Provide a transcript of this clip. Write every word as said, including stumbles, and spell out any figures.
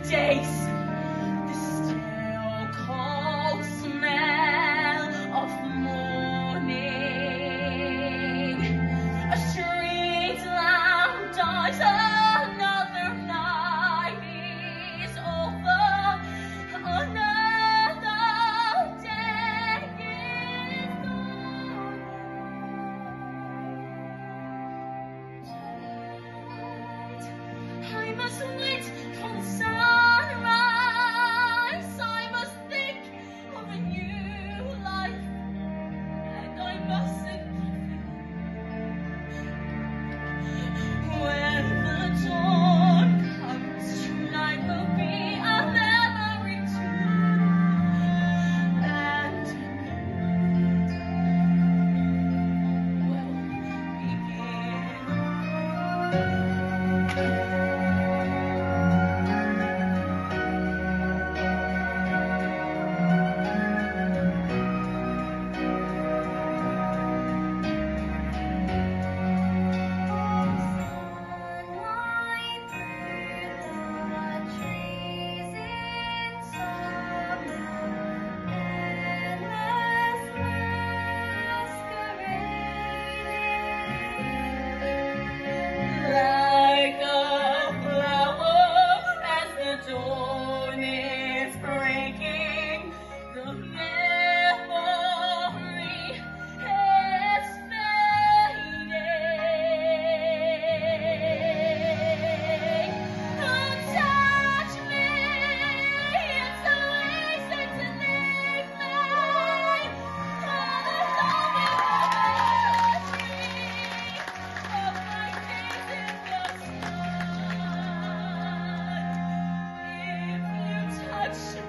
days. The still cold smell of morning. A street lamp dies, another night is over. Another day is gone. I must wait for the sunrise. I must think of a new life, and I mustn't when the dawn comes. Tonight will be a memory too, and a new day will begin. Like a flower as the dawn is breaking, the memory is fading. Oh, touch me, it's so easy to leave me. Oh, touch me.